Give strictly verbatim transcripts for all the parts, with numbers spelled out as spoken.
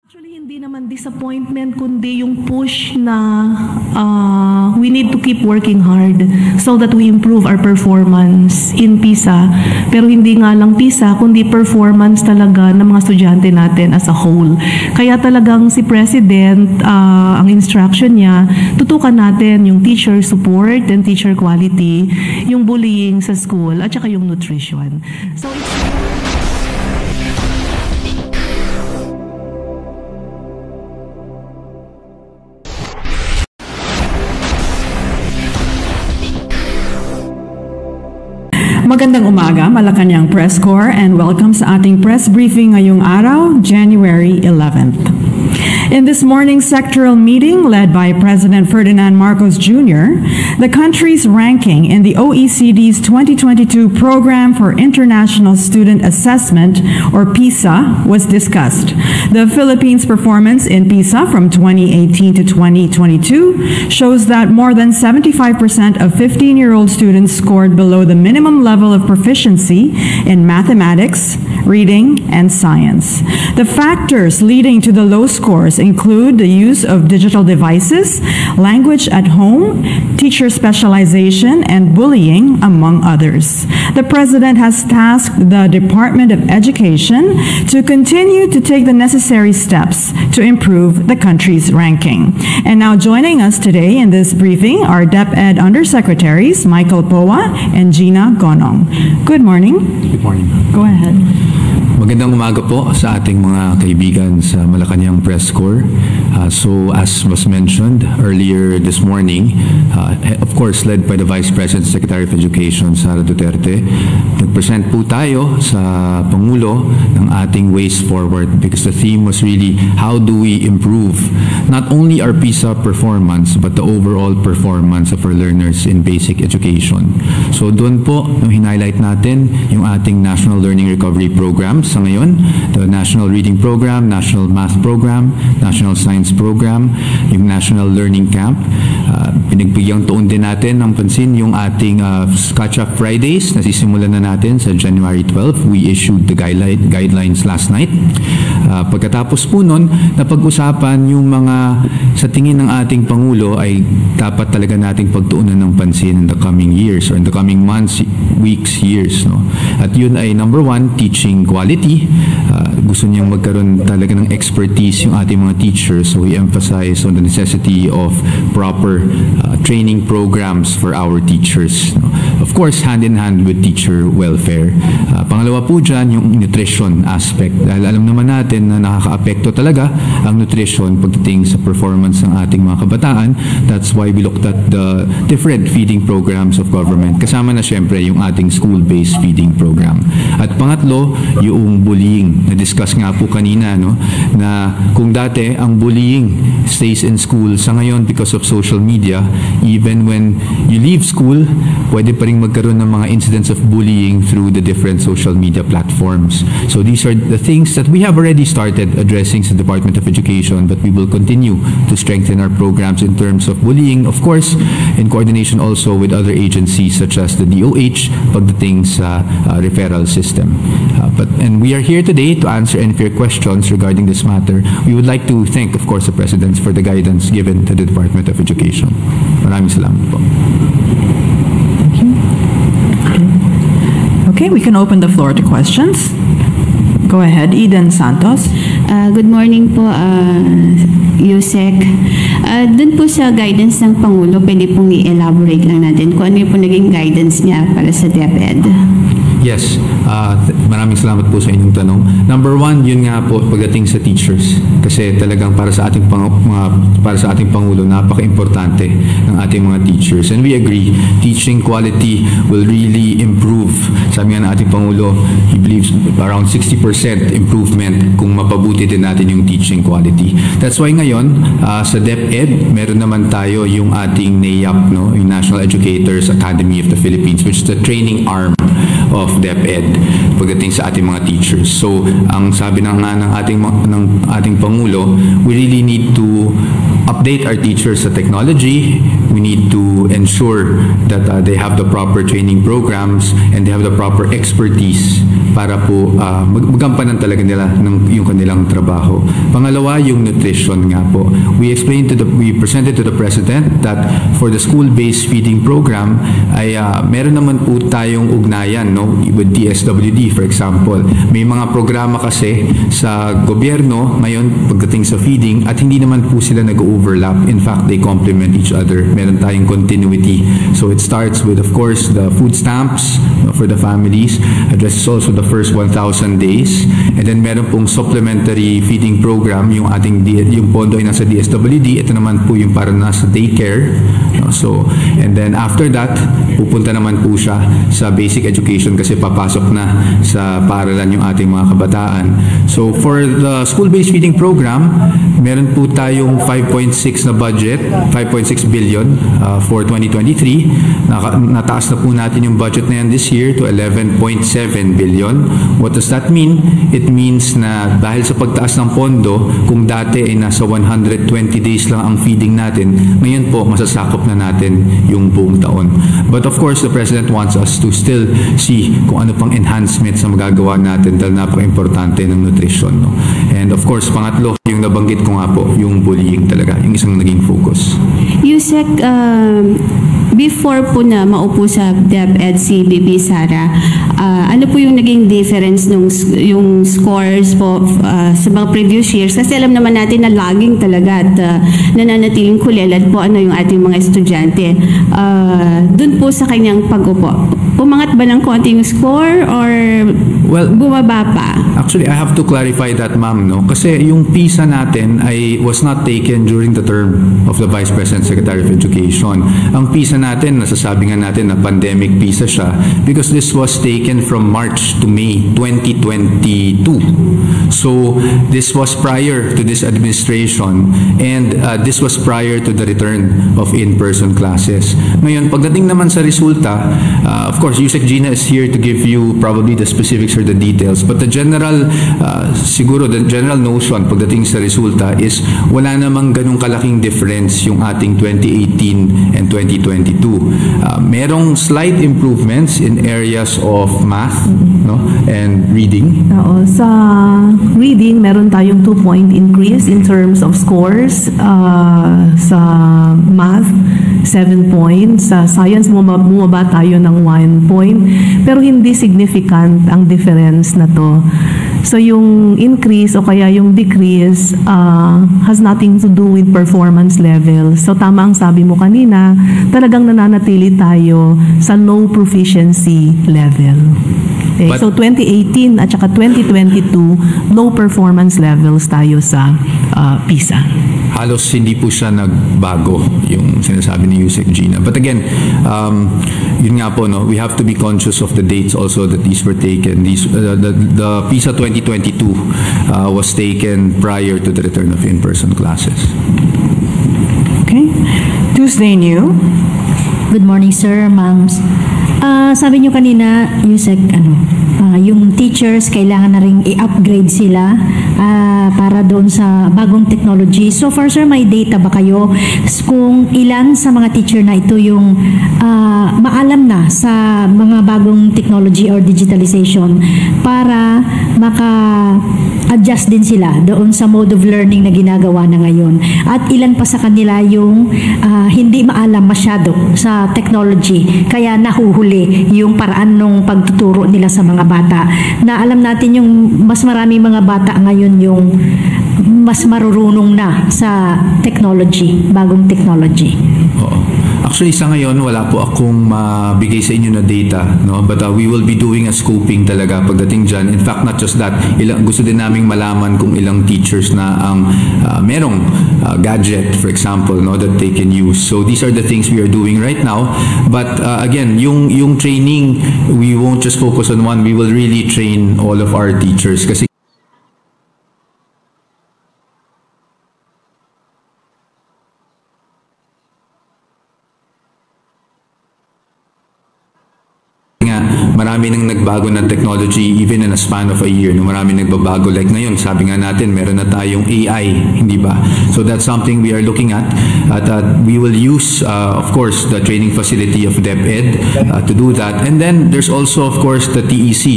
Actually, hindi naman disappointment, kundi yung push na uh, we need to keep working hard so that we improve our performance in PISA. Pero hindi nga lang PISA, kundi performance talaga ng mga estudyante natin as a whole. Kaya talagang si President, uh, ang instruction niya, tutukan natin yung teacher support and teacher quality, yung bullying sa school, at saka yung nutrition. So it's... Magandang umaga, Malacanang Press Corps, and welcome sa ating press briefing ngayong araw, January eleventh. In this morning's sectoral meeting led by President Ferdinand Marcos Junior, the country's ranking in the O E C D's twenty twenty-two Program for International Student Assessment, or PISA, was discussed. The Philippines' performance in PISA from twenty eighteen to twenty twenty-two shows that more than seventy-five percent of fifteen-year-old students scored below the minimum level of proficiency in mathematics, reading, and science. The factors leading to the low scores include the use of digital devices, language at home, teacher specialization, and bullying, among others. The President has tasked the Department of Education to continue to take the necessary steps to improve the country's ranking. And now joining us today in this briefing are DepEd Undersecretaries Michael Poa and Gina Gonong. Good morning. Good morning. Go ahead. Magandang umaga po sa ating mga kaibigan sa Malacanang Press Corps. Uh, so as was mentioned earlier this morning, uh, of course led by the Vice President Secretary of Education, Sara Duterte, nag-present po tayo sa Pangulo ng ating ways forward because the theme was really how do we improve not only our PISA performance but the overall performance of our learners in basic education. So doon po, nung hinhighlight natin yung ating National Learning Recovery Programs sa ngayon, the National Reading Program, National Math Program, National Science Program, yung National Learning Camp. Uh, Pinagbigyang tuon din natin ng pansin yung ating uh, Catch-up Fridays na sisimulan na natin sa January twelfth. We issued the guideline, guidelines last night. Uh, pagkatapos po nun, napag-usapan yung mga sa tingin ng ating Pangulo ay dapat talaga nating pagtuunan ng pansin in the coming years or in the coming months, weeks, years. No? At yun ay number one, teaching quality. Uh, gusto niyang magkaroon talaga ng expertise yung ating mga teachers, so we emphasize on the necessity of proper uh, training programs for our teachers. No? Of course, hand in hand with teacher welfare. Uh, pangalawa po dyan, yung nutrition aspect. Dahil alam naman natin na nakaka-apekto talaga ang nutrition pagdating sa performance ng ating mga kabataan. That's why we looked at the different feeding programs of government. Kasama na syempre yung ating school-based feeding program. At pangatlo, yung bullying. Na-discuss nga po kanina, no? Na kung dati ang bullying stays in school, sa ngayon because of social media, even when you leave school, pwede pa rin magkaroon ng mga incidents of bullying through the different social media platforms. So these are the things that we have already started addressing sa Department of Education, but we will continue to strengthen our programs in terms of bullying, of course, in coordination also with other agencies such as the D O H pagdating sa uh, referral system. Uh, but and we are here today to answer any of your questions regarding this matter. We would like to thank, of course, the President for the guidance given to the Department of Education. Maraming salamat po. Okay, we can open the floor to questions. Go ahead, Eden Santos. Uh, good morning po, uh, Yusek. Uh, Doon po sa guidance ng Pangulo, pwede pong i-elaborate lang natin kung ano yung po naging guidance niya para sa DepEd. Yes, uh, maraming salamat po sa inyong tanong. Number one, yun nga po pagdating sa teachers. Kasi talagang para sa ating pang, mga, para sa ating Pangulo, napaka-importante ng ating mga teachers. And we agree, teaching quality will really improve. Sabi nga ng ating Pangulo, he believes around sixty percent improvement kung mapabuti din natin yung teaching quality. That's why ngayon, uh, sa DepEd, meron naman tayo yung ating N A E A P, no? Yung National Educators Academy of the Philippines, which is the training arm of DepEd pagdating sa ating mga teachers. So, ang sabi na nga ng ating ng ating Pangulo, we really need to update our teachers sa technology. We need to ensure that uh, they have the proper training programs and they have the proper expertise para po uh, mag magampanan talaga nila ng yung kanilang trabaho. Pangalawa, yung nutrition nga po. We explained to the, we presented to the President that for the school-based feeding program ay uh, meron naman po tayong ugnayan, no, with D S W D for example. May mga programa kasi sa gobyerno ngayon pagdating sa feeding at hindi naman po sila nag-overlap. In fact, they complement each other. Meron tayong continuity. So it starts with, of course, the food stamps, no, for the families, addresses also the first one thousand days, and then meron pong supplementary feeding program, yung ating yung pondo ay nasa D S W D, ito naman po yung para nasa daycare, no? So, and then after that, pupunta naman po siya sa basic education kasi papasok na sa paaralan yung ating mga kabataan. So for the school-based feeding program, meron po tayong five point six na budget, five point six billion uh, for twenty twenty-three. Naka, nataas na po natin yung budget na yan this year to eleven point seven billion. What does that mean? It means na dahil sa pagtaas ng pondo, kung dati ay nasa one hundred twenty days lang ang feeding natin, ngayon po masasakop na natin yung buong taon. But of course, the President wants us to still see kung ano pang enhancements na magagawa natin dahil napaka-importante ng nutrition. No? And of course, pangatlo, yung nabanggit ko nga po, yung bullying talaga, yung isang naging focus. Yusek, uh, before po na maupo sa DepEd si B B Sara, uh, ano po yung naging difference nung yung scores po uh, sa mga previous years? Kasi alam naman natin na lagging talaga at uh, nananatiling kulelad po ano yung ating mga estudyante. Uh, Doon po sa kanyang pag-upo, pumangat ba ng konti yung score or well, bumaba pa? Actually, I have to clarify that, ma'am, no? Kasi yung PISA natin ay was not taken during the term of the Vice President Secretary of Education. Ang PISA natin, nasasabi nga natin na pandemic PISA siya because this was taken from March to May twenty twenty-two. So, this was prior to this administration and uh, this was prior to the return of in-person classes. Ngayon, pagdating naman sa resulta, uh, of course, Yusek Gina is here to give you probably the specifics or the details, but the general, uh, siguro the general notion pagdating sa resulta is wala namang ganung kalaking difference yung ating twenty eighteen and twenty twenty-two. Uh, merong slight improvements in areas of math, no, and reading. Oo, sa reading, meron tayong two-point increase in terms of scores. Uh, sa math, seven points. Sa science, bumaba tayo ng one point. Pero hindi significant ang difference na to. So yung increase o kaya yung decrease uh, has nothing to do with performance level. So tama ang sabi mo kanina, talagang nananatili tayo sa low proficiency level. Okay, But, so twenty eighteen at saka twenty twenty-two, low performance levels tayo sa uh, PISA. Halos hindi po siya nagbago yung sinasabi ni Yusek Gina. But again, um, yun nga po, no, we have to be conscious of the dates also that these were taken. These, uh, the, the PISA twenty twenty-two uh, was taken prior to the return of in-person classes. Okay. Tuesday New. Good morning, sir, ma'ams. Uh, sabi nyo kanina, Yusek, ano, uh, yung teachers, kailangan na rin i-upgrade sila uh, para doon sa bagong technology. So far, sir, may data ba kayo kung ilan sa mga teacher na ito yung uh, maalam na sa mga bagong technology or digitalization para maka-adjust din sila doon sa mode of learning na ginagawa na ngayon? At ilan pa sa kanila yung uh, hindi maalam masyado sa technology, kaya nahuhuli yung paraan ng pagtuturo nila sa mga bata. Na alam natin yung mas marami mga bata ngayon yung mas marurunong na sa technology, bagong technology. Oo. Actually, sa ngayon, wala po akong mabigay sa inyo na data, no? But uh, we will be doing a scoping talaga pagdating dyan. In fact, not just that, ilang, gusto din naming malaman kung ilang teachers na ang uh, merong uh, gadget, for example, no, that they can use. So these are the things we are doing right now. But uh, again, yung, yung training, we won't just focus on one. We will really train all of our teachers kasi marami nang nagbago ng technology even in a span of a year. No, marami nagbabago. Like ngayon, sabi nga natin, meron na tayong A I, hindi ba? So that's something we are looking at. At uh, we will use, uh, of course, the training facility of DepEd uh, to do that. And then there's also, of course, the T E C,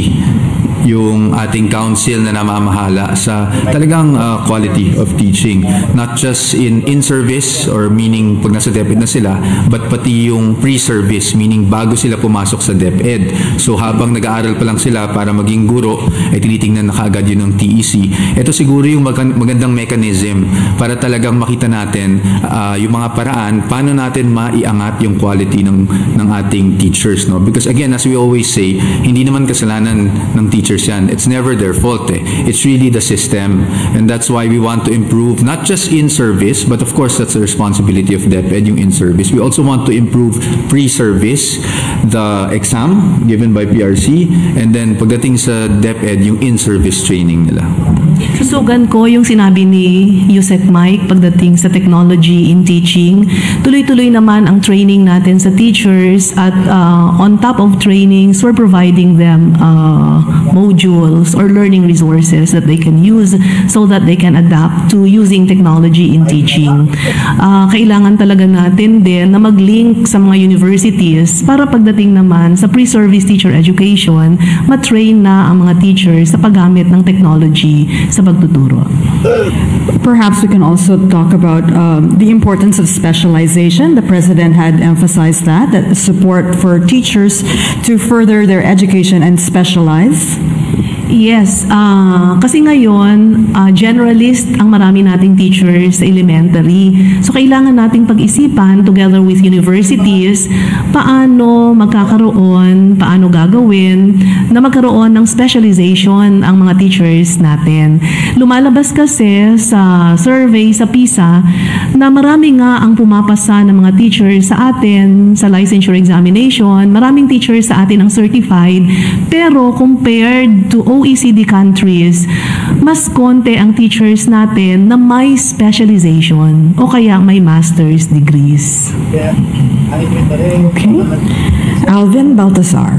yung ating council na namamahala sa talagang uh, quality of teaching, not just in in-service or meaning pag nasa DepEd na sila, but pati yung pre-service, meaning bago sila pumasok sa DepEd. So habang nag-aaral pa lang sila para maging guro, ay tinitingnan na kaagad yun ng T E C. Ito siguro yung magandang mechanism para talagang makita natin uh, yung mga paraan paano natin maiangat yung quality ng, ng ating teachers. No? Because again, as we always say, hindi naman kasalanan ng teachers yan. It's never their fault. Eh. It's really the system. And that's why we want to improve not just in-service, but of course that's the responsibility of DepEd, yung in-service. We also want to improve pre-service, the exam given by P R C, and then pagdating sa DepEd, yung in-service training nila. Susugan ko yung sinabi ni Yusek Mike pagdating sa technology in teaching. Tuloy-tuloy naman ang training natin sa teachers at uh, on top of trainings, we're providing them uh, modules or learning resources that they can use so that they can adapt to using technology in teaching. Uh, kailangan talaga natin din na mag-link sa mga universities para pagdating naman sa pre-service teacher education, matrain na ang mga teachers sa paggamit ng technology sa pagtuturo. Perhaps we can also talk about um, the importance of specialization. The President had emphasized that, that the support for teachers to further their education and specialize. Yes, uh, kasi ngayon, uh, generalist ang marami nating teachers sa elementary. So, kailangan nating pag-isipan together with universities paano magkakaroon, paano gagawin na magkaroon ng specialization ang mga teachers natin. Lumalabas kasi sa survey sa PISA na marami nga ang pumapasa ng mga teachers sa atin sa licensure examination. Maraming teachers sa atin ang certified, pero compared to O E C D countries, mas konti ang teachers natin na may specialization o kaya may master's degrees. Okay. Alvin Baltasar.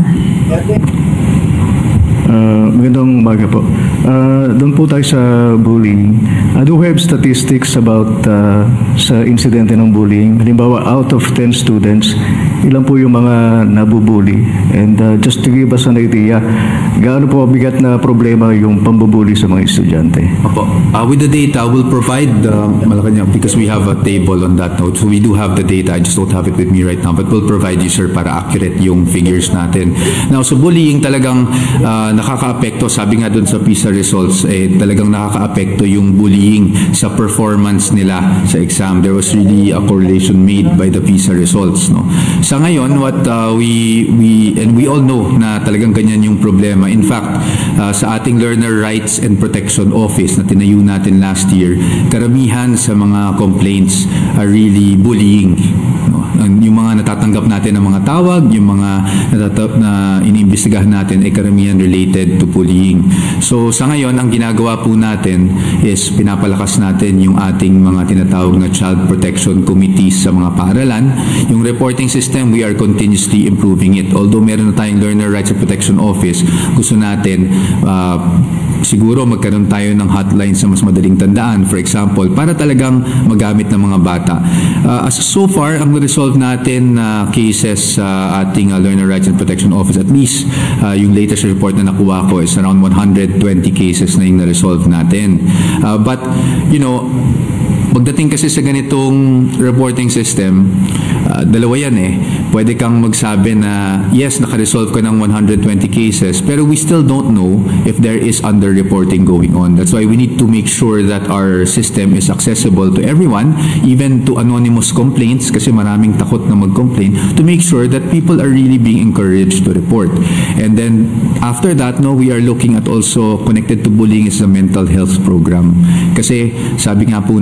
Uh, magandang umaga po. Uh, doon po tayo sa bullying. Uh, do we have statistics about uh, sa insidente ng bullying? Halimbawa, out of ten students, ilan po yung mga nabubully? And uh, just to give us an idea, gaano po mabigat na problema yung pambubully sa mga estudyante? Opo. Uh, with the data, we'll provide uh, Malacanang because we have a table on that note. So we do have the data. I just don't have it with me right now. But we'll provide you, sir, para accurate yung figures natin. Now, so bullying talagang uh, nakaka-apekto, sabi nga dun sa PISA results, eh, talagang nakaka-apekto yung bullying sa performance nila sa exam. There was really a correlation made by the PISA results. No? Sa ngayon, what uh, we, we, and we all know na talagang ganyan yung problema. In fact, uh, sa ating Learner Rights and Protection Office na tinayo natin last year, karamihan sa mga complaints are really bullying. No? Yung mga natatanggap natin ng mga tawag, yung mga natatap na iniimbestigahan natin ay karamihan related to bullying. So sa ngayon, ang ginagawa po natin is pinapalakas natin yung ating mga tinatawag na Child Protection Committees sa mga paaralan. Yung reporting system, we are continuously improving it. Although meron na tayong Learner Rights and Protection Office, gusto natin uh, siguro magkaroon tayo ng hotline sa mas madaling tandaan, for example, para talagang magamit ng mga bata. Uh, as so far, ang resolve natin na uh, cases sa uh, ating uh, Learner Rights and Protection Office, at least uh, yung latest report na nakuha ko is around one hundred twenty cases na yung na-resolve natin. Uh, but, you know, pagdating kasi sa ganitong reporting system, uh, dalawa yan eh. Pwede kang magsabi na, yes, naka-resolve ka ng one hundred twenty cases, pero we still don't know if there is under-reporting going on. That's why we need to make sure that our system is accessible to everyone, even to anonymous complaints, kasi maraming takot na mag-complain, to make sure that people are really being encouraged to report. And then, after that, no, we are looking at also connected to bullying is a mental health program. Kasi, sabi nga po natin,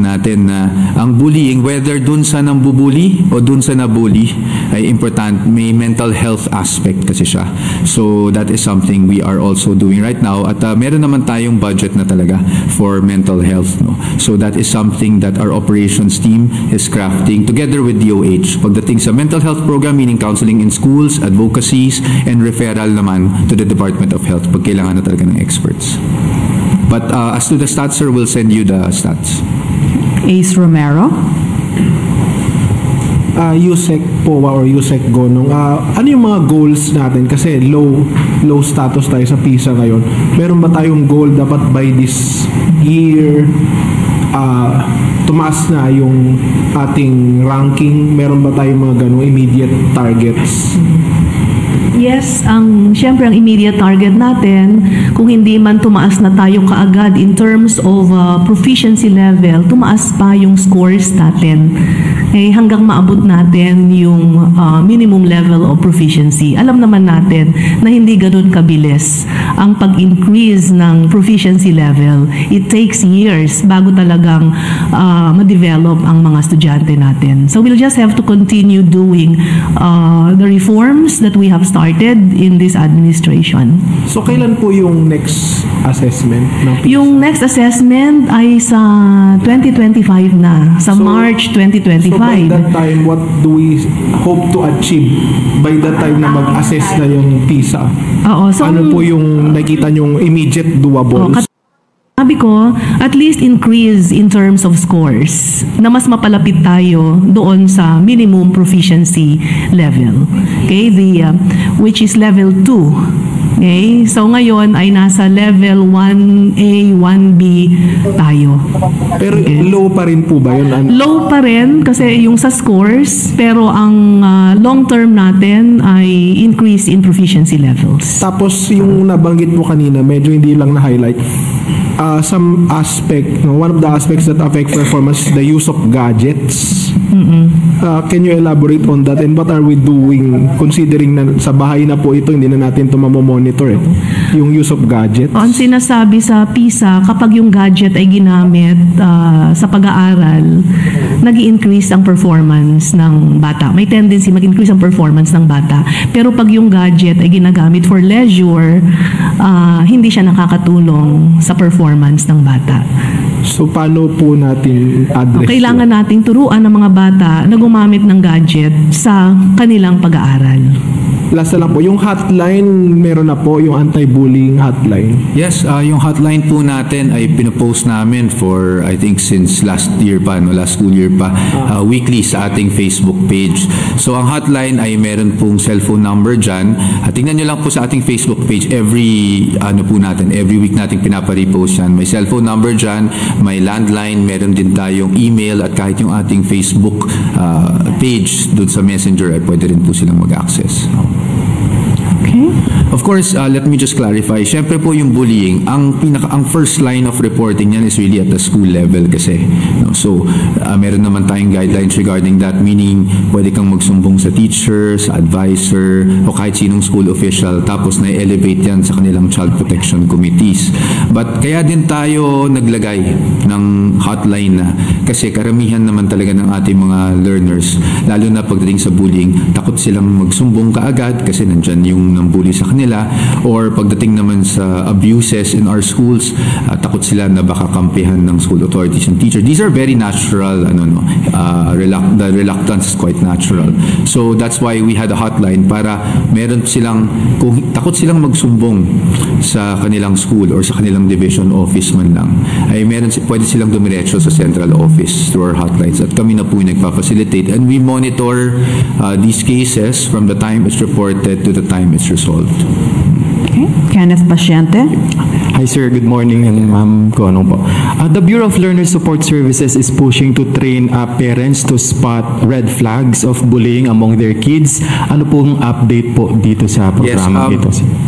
natin na ang bullying, whether dun sa nambubuli o dun sa nabully, ay important. May mental health aspect kasi siya. So that is something we are also doing right now. At uh, meron naman tayong budget na talaga for mental health. No? So that is something that our operations team is crafting together with D O H. Pagdating sa mental health program, meaning counseling in schools, advocacies, and referral naman to the Department of Health pag kailangan na talaga ng experts. But uh, as to the stats, sir, we'll send you the stats. Ace Romero. Uh, USEC po or USEC Gonong, uh, ano yung mga goals natin? Kasi low low status tayo sa PISA ngayon. Meron ba tayong goal dapat by this year uh, tumaas na yung ating ranking? Meron ba tayong mga ganong immediate targets? Yes, ang syempre ang immediate target natin, kung hindi man tumaas na tayo kaagad in terms of uh, proficiency level, tumaas pa yung scores natin. Eh, hanggang maabot natin yung uh, minimum level of proficiency. Alam naman natin na hindi ganun kabilis ang pag-increase ng proficiency level. It takes years bago talagang uh, ma-develop ang mga estudyante natin. So we'll just have to continue doing uh, the reforms that we have started in this administration. So kailan po yung next assessment ng PISA? Yung next assessment ay sa twenty twenty-five na, sa So- March twenty twenty-five. So by that time, what do we hope to achieve by that time na mag-assess na yung PISA? Oo, so Ano po yung nakita nyong immediate Oh, doables? kat- sabi ko, at least increase in terms of scores na mas mapalapit tayo doon sa minimum proficiency level. Okay, the uh, which is level two. Okay, so ngayon ay nasa level one A, one B tayo. Pero low pa rin po ba yun? An- Low pa rin kasi yung sa scores, pero ang uh, long term natin ay increase in proficiency levels. Tapos yung nabanggit mo kanina, medyo hindi lang na-highlight. Uh, some aspect, no, one of the aspects that affect performance is the use of gadgets. Uh, can you elaborate on that and what are we doing considering na sa bahay na po ito, hindi na natin ito mamomonitor eh, yung use of gadgets? Ang sinasabi sa PISA, kapag yung gadget ay ginamit uh, sa pag-aaral, nag-i-increase ang performance ng bata. May tendency mag-increase ang performance ng bata. Pero pag yung gadget ay ginagamit for leisure, uh, hindi siya nakakatulong sa performance ng bata. So paano po natin address Kailangan yun? nating turuan ng mga bata na gumamit ng gadget sa kanilang pag-aaral. Last na lang po, yung hotline, meron na po yung anti-bullying hotline. Yes, uh, yung hotline po natin ay pinopost namin for I think since last year pa, no, last school year pa, uh, weekly sa ating Facebook page. So ang hotline ay meron pong cellphone number dyan. At tingnan nyo lang po sa ating Facebook page, every ano po natin, every week nating pinapa-repost yan. May cellphone number dyan, may landline, meron din tayong email at kahit yung ating Facebook uh, page doon sa Messenger ay pwede rin po silang mag-access. Okay. Of course, uh, let me just clarify. Siyempre po yung bullying, ang pinaka ang first line of reporting niyan is really at the school level kasi. No? So, uh, meron naman tayong guidelines regarding that, meaning pwede kang magsumbong sa teacher, sa advisor, o kahit sinong school official, tapos na-elevate yan sa kanilang child protection committees. But kaya din tayo naglagay ng hotline na kasi karamihan naman talaga ng ating mga learners, lalo na pagdating sa bullying, takot silang magsumbong kaagad kasi nandyan yung nambully sa kanila, or pagdating naman sa abuses in our schools, uh, takot sila na baka kampihan ng school authorities and teachers. These are very natural, ano no, uh, reluct- the reluctance is quite natural. So that's why we had a hotline para meron silang, kung takot silang magsumbong sa kanilang school or sa kanilang division office man lang, ay meron, pwede silang dumiretso sa central office through our hotlines at kami na po yung nagpa-facilitate, and we monitor uh, these cases from the time it's reported to the time it's resolved. Okay. Kenneth Pasyente. Hi sir, good morning and ma'am Gonong po. Uh, the Bureau of Learner Support Services is pushing to train uh, parents to spot red flags of bullying among their kids. Ano pong update po dito sa programa Yes, um, dito?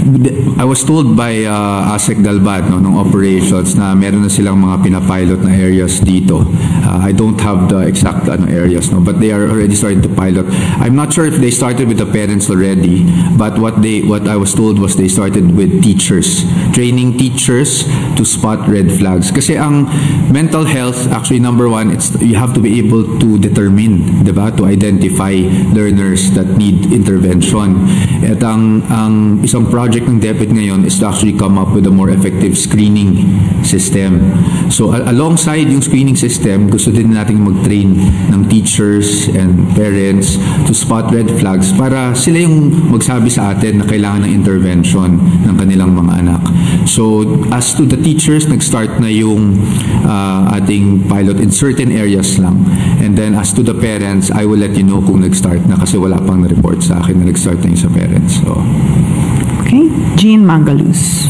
I was told by uh, Asek Galbat, no, ng operations, na meron na silang mga pinapilot na areas dito. Uh, I don't have the exact ano, areas, no, but they are already starting to pilot. I'm not sure if they started with the parents already, but what they what I was told was they started with teachers, training teachers to spot red flags. Kasi ang mental health, actually number one, it's you have to be able to determine, diba, to identify learners that need intervention. At ang ang isang project ng DepEd ngayon is to actually come up with a more effective screening system. So a- alongside yung screening system, gusto din nating mag-train ng teachers and parents to spot red flags para sila yung magsabi sa atin na kailangan ng intervention ng kanilang mga anak. So as to the teachers, nag-start na yung uh, ating pilot in certain areas lang. And then as to the parents, I will let you know kung nag-start na kasi wala pang na-report sa akin na nag-start na yung sa parents. So, Okay, Jean Mangalus.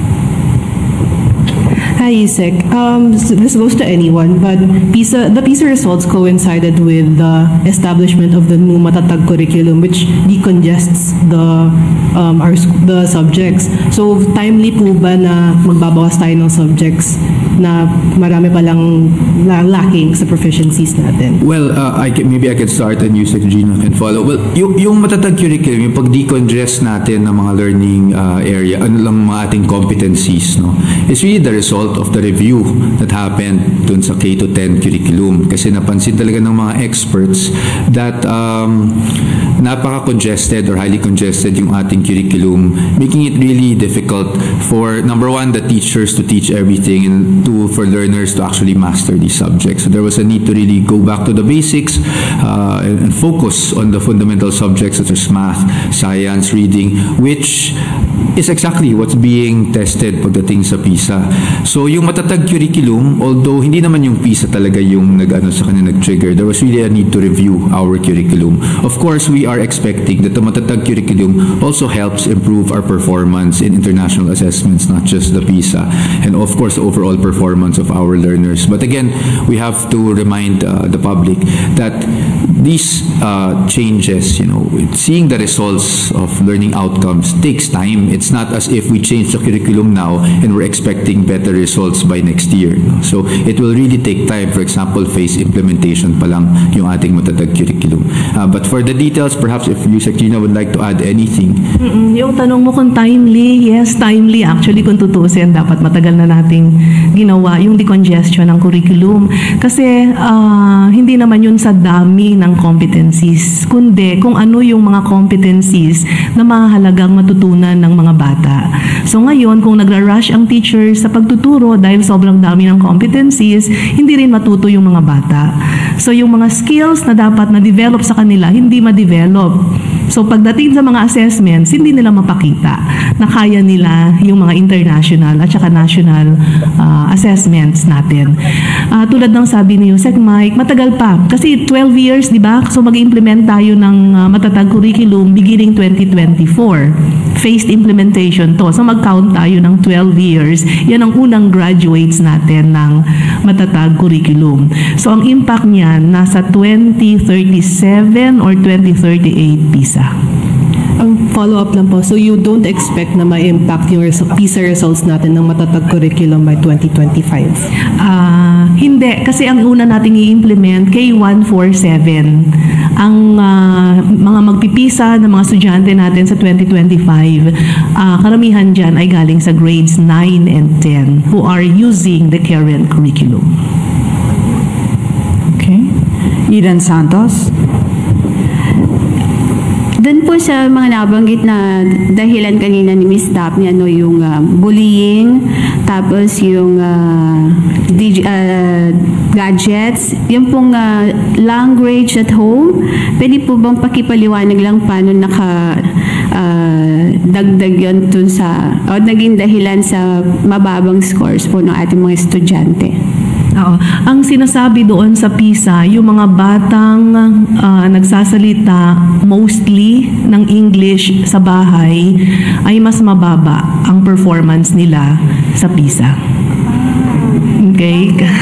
Hi, Isek. Um, s- this goes to anyone, but PISA, the PISA results coincided with the establishment of the new Matatag curriculum, which decongests the um, our sc- the subjects. So, timely po ba na magbabawas tayo ng subjects na marami palang la- lacking sa proficiencies natin? well, uh, I can, maybe I can start and you, Sec Gina, can follow. Well, yung, yung matatag curriculum, yung pag-decongest natin ng mga learning uh, area, ano lang mga ating competencies, no, is really the result of the review that happened dun sa K to ten curriculum. Kasi napansin talaga ng mga experts that um, napaka-congested or highly congested yung ating curriculum, making it really difficult for, number one, the teachers to teach everything, and two, for learners to actually master these subjects. So there was a need to really go back to the basics uh, and, and focus on the fundamental subjects such as math, science, reading, which is exactly what's being tested pagdating sa PISA. So yung matatag curriculum, although hindi naman yung PISA talaga yung nag-ano sa kanya nag-trigger, there was really a need to review our curriculum. Of course, we are expecting that the matatag curriculum also helps improve our performance in international assessments, not just the PISA, and of course the overall performance of our learners. But again, we have to remind uh, the public that these uh, changes, you know, seeing the results of learning outcomes takes time. It's not as if we change the curriculum now and we're expecting better results by next year. No? So it will really take time. For example, phase implementation pa lang yung ating matatag curriculum. Uh, but for the details, perhaps if you, Sec Gina, would like to add anything. Mm-mm, yung tanong mo kung timely, yes, timely. Actually, kung tutusin, dapat matagal na nating ginawa yung decongestion ng curriculum. Kasi ah, hindi naman yun sa dami ng competencies, kundi kung ano yung mga competencies na mahalagang matutunan ng mga bata. So ngayon, kung nagra-rush ang teacher sa pagtuturo dahil sobrang dami ng competencies, hindi rin matuto yung mga bata. So yung mga skills na dapat na-develop sa kanila, hindi ma-develop. So pagdating sa mga assessments, hindi nila mapakita na kaya nila yung mga international at saka national uh, assessments natin. Uh, tulad ng sabi ni Sec Mike, matagal pa. Kasi twelve years, di ba? So mag-implement tayo ng uh, matatag curriculum beginning twenty twenty-four. Phased implementation to. So mag-count tayo ng twelve years. Yan ang unang graduates natin ng matatag curriculum. So ang impact niyan nasa twenty thirty-seven or twenty thirty-eight PISA. Ang follow-up lang po, so you don't expect na ma-impact yung res- PISA results natin ng matatag curriculum by twenty twenty-five? Ah, hindi. Kasi ang una nating i-implement, K one forty-seven. Ang ah, mga magpipisa ng mga estudyante natin sa twenty twenty-five, ah, karamihan dyan ay galing sa grades nine and ten who are using the current curriculum. Okay. Eden Santos. Doon po sa mga nabanggit na dahilan kanina ni Miz Daphne, ano, yung uh, bullying, tapos yung uh, dig- uh, gadgets, yung pong uh, language at home, pwede po bang pakipaliwanag lang paano naka uh, dagdag yun dun sa, o naging dahilan sa mababang scores po ng ating mga estudyante? Oo. Ang sinasabi doon sa PISA, yung mga batang ah, nagsasalita mostly ng English sa bahay ay mas mababa ang performance nila sa PISA. Okay?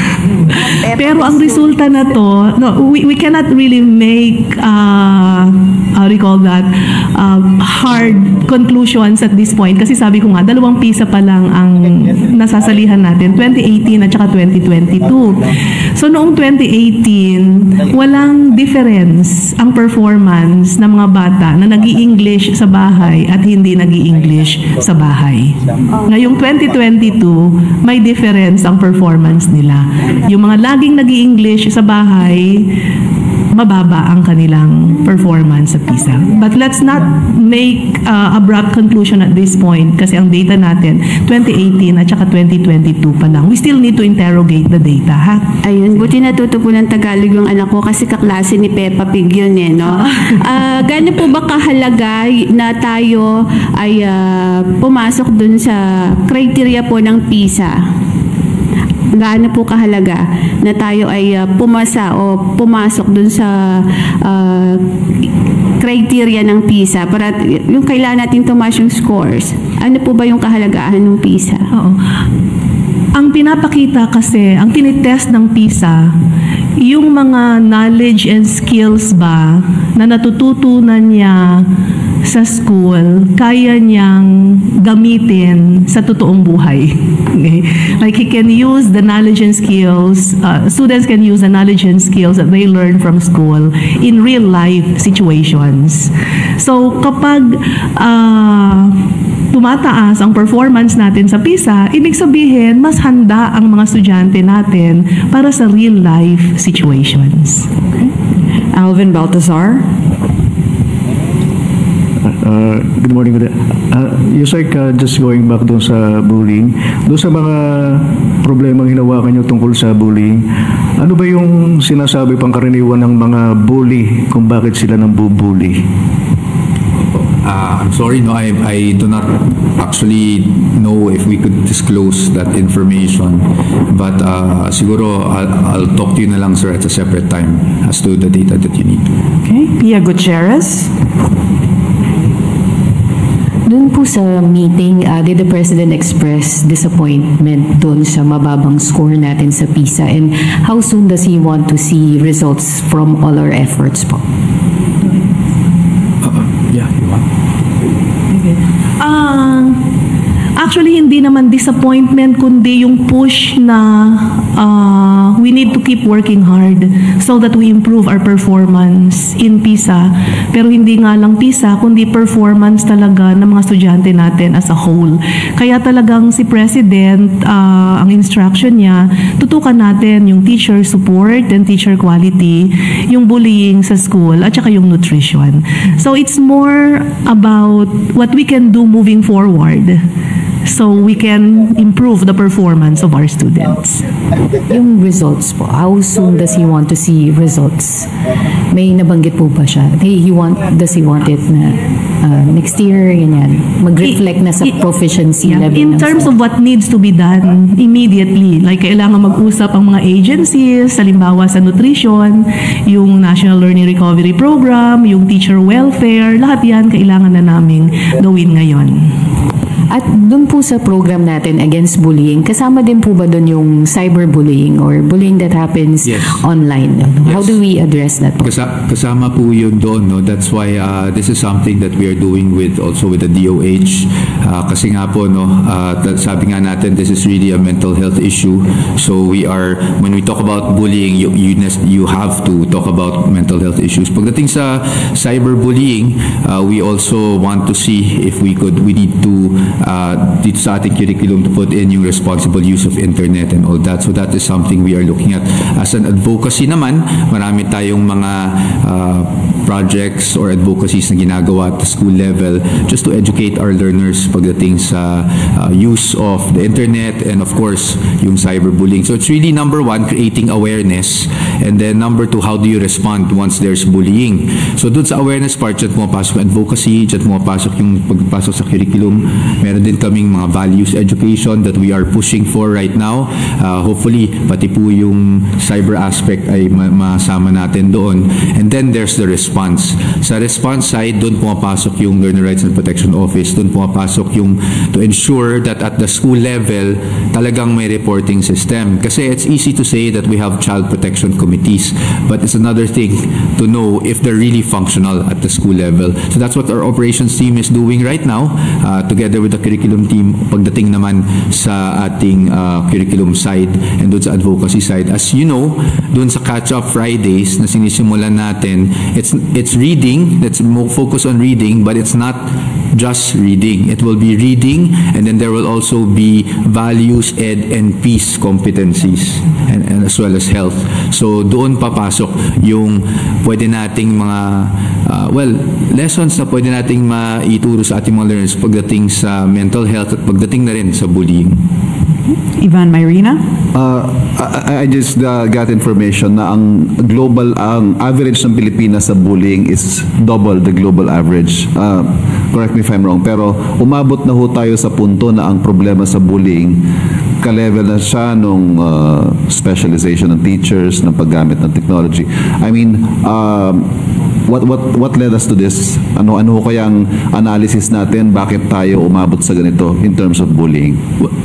Pero ang resulta na to, no, we, we cannot really make, uh, how do you call that, uh, hard conclusions at this point. Kasi sabi ko nga, dalawang PISA pa lang ang nasasalihan natin, twenty eighteen at saka twenty twenty-two. So noong twenty eighteen, walang difference ang performance ng mga bata na nag-i-English sa bahay at hindi nag-i-English sa bahay. Ngayong twenty twenty-two, may difference ang performance nila. Yung mga laging nag-i-English sa bahay, mababa ang kanilang performance sa PISA. But let's not make uh, abrupt conclusion at this point kasi ang data natin, twenty eighteen at saka twenty twenty-two pa lang. We still need to interrogate the data, ha? Ayun, buti natuto po ng Tagalog yung anak ko kasi kaklase ni Peppa Pig yun eh, no? Uh, Gano'n po ba kahalaga na tayo ay uh, pumasok dun sa criteria po ng PISA? Gaano po kahalaga na tayo ay uh, pumasa o pumasok dun sa uh, criteria ng PISA para yung kailangan natin tumaas yung scores. Ano po ba yung kahalagahan ng PISA? Oo. Ang pinapakita kasi, ang tinitest ng PISA, yung mga knowledge and skills ba na natututunan niya sa school, kaya niyang gamitin sa totoong buhay. Okay? Like he can use the knowledge and skills, uh, students can use the knowledge and skills that they learn from school in real life situations. So kapag uh, tumataas ang performance natin sa PISA, ibig sabihin, mas handa ang mga estudyante natin para sa real life situations. Okay. Alvin Baltazar. Uh, good morning. Uh, Yusek, uh, just going back doon sa bullying, doon sa mga problemang hinawakan nyo tungkol sa bullying, ano ba yung sinasabi pang karaniwan ng mga bully kung bakit sila nang bubully? Uh, I'm sorry, no, I, I do not actually know if we could disclose that information. But uh, siguro, I'll, I'll talk to you na lang, sir, at a separate time as to the data that you need. Okay. Pia Gutierrez. Doon po sa meeting, uh, did the President express disappointment doon sa mababang score natin sa PISA? And how soon does he want to see results from all our efforts po? Uh, yeah, you want? Okay. Uh, actually, hindi naman disappointment, kundi yung push na uh, we need to keep working hard so that we improve our performance in PISA. Pero hindi nga lang PISA, kundi performance talaga ng mga estudyante natin as a whole. Kaya talagang si President, uh, ang instruction niya, tutukan natin yung teacher support and teacher quality, yung bullying sa school, at saka yung nutrition. So it's more about what we can do moving forward so we can improve the performance of our students. Yung results po, how soon does he want to see results? May nabanggit po ba siya? Hey, he want, does he want it na uh, next year, ganyan, mag-reflect na sa proficiency yeah, level? In terms of what needs to be done immediately, like kailangan mag-usap ang mga agencies, halimbawa sa nutrition, yung National Learning Recovery Program, yung teacher welfare, lahat yan kailangan na naming gawin ngayon. At doon po sa program natin against bullying, kasama din po ba doon yung cyberbullying or bullying that happens yes. online? How yes. do we address that po? Kasa- kasama po yun doon. No? That's why uh, this is something that we are doing with also with the D O H. Uh, kasi nga po, no, uh, sabi nga natin, this is really a mental health issue. So we are, when we talk about bullying, you, you, you have to talk about mental health issues. Pagdating sa cyberbullying, uh, we also want to see if we could, we need to Uh, dito sa ating curriculum to put in yung responsible use of internet and all that. So that is something we are looking at. As an advocacy naman, marami tayong mga uh, projects or advocacies na ginagawa at the school level just to educate our learners pagdating sa uh, use of the internet and of course yung cyberbullying. So it's really number one, creating awareness, and then number two, how do you respond once there's bullying? So doon sa awareness part, dyan pumapasok yung advocacy, dyan pumapasok yung pagpasok sa curriculum Meron din kaming mga values education that we are pushing for right now. Uh, hopefully, pati po yung cyber aspect ay ma- masama natin doon. And then there's the response. Sa response side, doon pumapasok yung Learner Rights and Protection Office. Doon pumapasok yung to ensure that at the school level, talagang may reporting system. Kasi it's easy to say that we have child protection committees, but it's another thing to know if they're really functional at the school level. So that's what our operations team is doing right now, uh, together with the curriculum team pagdating naman sa ating uh, curriculum side and doon sa advocacy side. As you know, doon sa Catch-Up Fridays na sinisimulan natin, it's it's reading, let's focus on reading, but it's not just reading. It will be reading, and then there will also be values, ed, and peace competencies, and, and as well as health. So doon papasok yung pwede nating mga uh, well, lessons na pwede nating maituro sa ating mga learners pagdating sa mental health at pagdating na rin sa bullying. Ivan Myrina? Uh, I, I just uh, got information na ang global, ang average ng Pilipinas sa bullying is double the global average. Uh, correct me if I'm wrong, pero umabot na ho tayo sa punto na ang problema sa bullying ka-level na siya nung uh, specialization ng teachers, ng paggamit ng technology. I mean, uh, what what what led us to this? Ano ano kayang analysis natin bakit tayo umabot sa ganito in terms of bullying?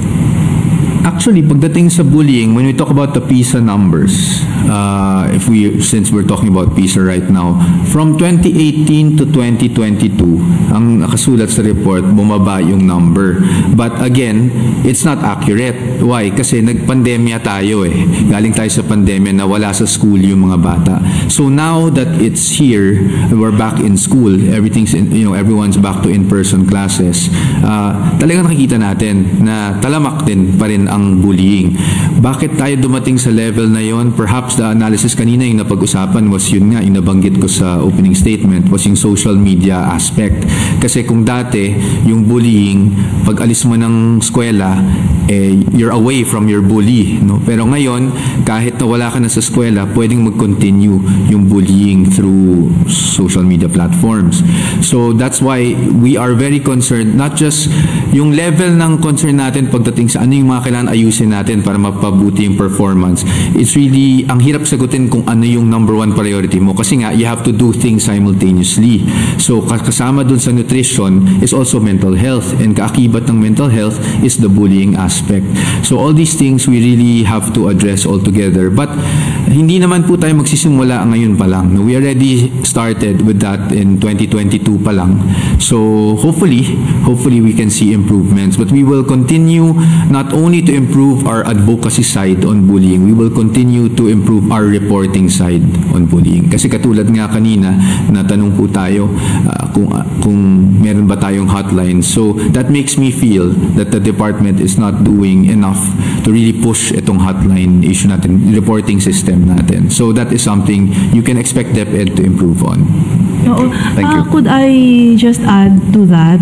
Actually, pagdating sa bullying, when we talk about the PISA numbers, uh, if we, since we're talking about PISA right now, from twenty eighteen to twenty twenty-two, ang nakasulat sa report, bumaba yung number. But again, it's not accurate. Why? Kasi nagpandemya tayo eh. Galing tayo sa pandemya na wala sa school yung mga bata. So now that it's here, we're back in school, everything's in, you know, everyone's back to in-person classes. Uh, talagang nakikita natin na talamak din pa rin ang bullying. Bakit tayo dumating sa level na yon? Perhaps the analysis kanina yung napag-usapan was yun nga, yung nabanggit ko sa opening statement, was yung social media aspect. Kasi kung dati, yung bullying, pag alis mo ng eskwela, eh, you're away from your bully. No? Pero ngayon, kahit na wala ka na sa eskwela, pwedeng mag-continue yung bullying through social media platforms. So that's why we are very concerned, not just yung level ng concern natin pagdating sa ano yung mga kailangan ayusin natin para mapabuti yung performance. It's really, ang hirap sagutin kung ano yung number one priority mo kasi nga, you have to do things simultaneously. So kasama dun sa nutrition is also mental health, and kaakibat ng mental health is the bullying aspect. So all these things we really have to address all together. But hindi naman po tayo magsisimula ngayon pa lang. We already started with that in twenty twenty-two pa lang. So hopefully, hopefully we can see improvements. But we will continue not only to improve our advocacy side on bullying, we will continue to improve our reporting side on bullying. Kasi katulad nga kanina, natanong po tayo uh, kung, uh, kung meron ba tayong hotline. So that makes me feel that the department is not doing enough to really push itong hotline issue natin, reporting system natin. So that is something you can expect DepEd to improve on. Oo. Thank you. Uh, could I just add to that?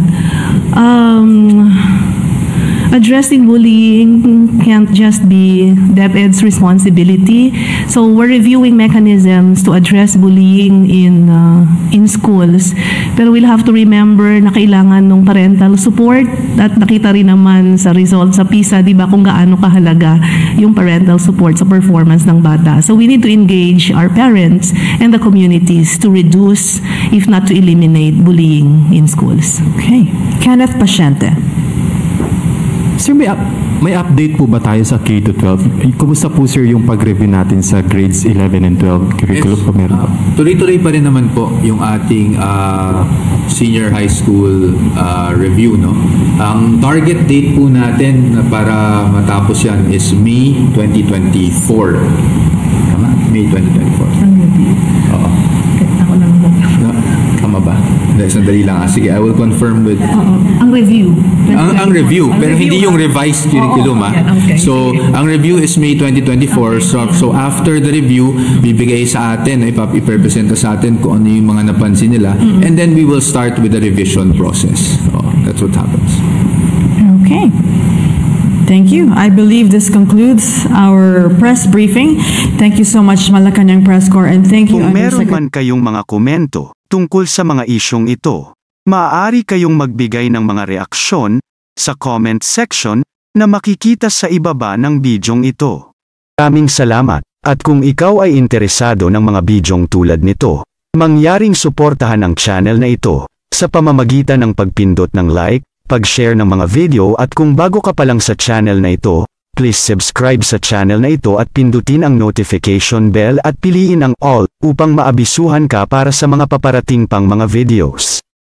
Um, addressing bullying can't just be DepEd's responsibility. So we're reviewing mechanisms to address bullying in uh, in schools. Pero we'll have to remember na kailangan ng parental support, at nakita rin naman sa result sa PISA, di ba, kung gaano kahalaga yung parental support sa performance ng bata. So we need to engage our parents and the communities to reduce, if not to eliminate, bullying in schools. Okay. Kenneth Pasyente. Sir, may, up, may update po ba tayo sa K to twelve? Kumusta po, sir, yung pag-review natin sa grades eleven and twelve curriculum? Yes. Po meron po? Uh, tuloy-tuloy pa rin naman po yung ating uh, senior high school uh, review. No? Ang target date po natin para matapos yan is May twenty twenty-four. Tama? May twenty twenty-four. Oo. Ako lang po. No? Tama ba? Dahil sandali lang. Ah. Sige, I will confirm with... Oo. Ang review. Ang, ang review, Ang pero review, hindi yung revised curriculum. Oo, ah. yan, okay. So, Sige. ang review is May twenty twenty-four. So, so after the review, bibigay sa atin, ipapresenta sa atin kung ano yung mga napansin nila. Mm-hmm. And then we will start with the revision process. So, that's what happens. Okay. Thank you. I believe this concludes our press briefing. Thank you so much, Malacanang Press Corps, and thank you, Kung meron Undersecretary- man kayong mga komento tungkol sa mga isyong ito, maaari kayong magbigay ng mga reaksyon sa comment section na makikita sa ibaba ng bidyong ito. Maraming salamat, at kung ikaw ay interesado ng mga bidyong tulad nito, mangyaring suportahan ang channel na ito sa pamamagitan ng pagpindot ng like, pag-share ng mga video at kung bago ka pa lang sa channel na ito, please subscribe sa channel na ito at pindutin ang notification bell at piliin ang all upang maabisuhan ka para sa mga paparating pang mga videos.